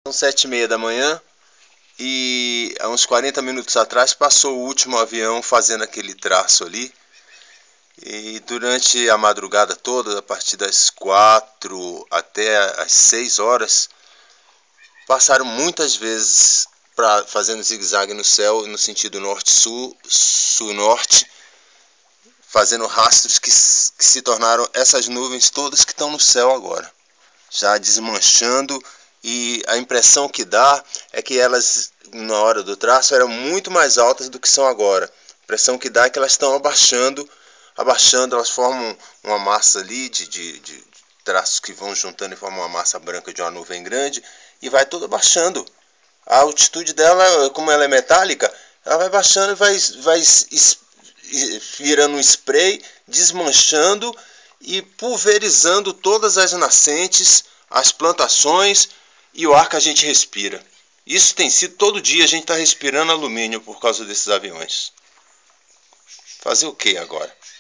São 7h30 da manhã e há uns 40 minutos atrás passou o último avião fazendo aquele traço ali. E durante a madrugada toda, a partir das 4 até as 6 horas, passaram muitas vezes fazendo zigue-zague no céu, no sentido norte-sul, sul-norte, fazendo rastros que se tornaram essas nuvens todas que estão no céu agora, já desmanchando, e a impressão que dá é que elas, na hora do traço, eram muito mais altas do que são agora. A impressão que dá é que elas estão abaixando, elas formam uma massa ali de traços que vão juntando e formam uma massa branca de uma nuvem grande e vai toda baixando. A altitude dela, como ela é metálica, ela vai baixando e vai virando um spray, desmanchando e pulverizando todas as nascentes, as plantações e o ar que a gente respira. Isso tem sido todo dia, a gente está respirando alumínio por causa desses aviões. Fazer o que agora?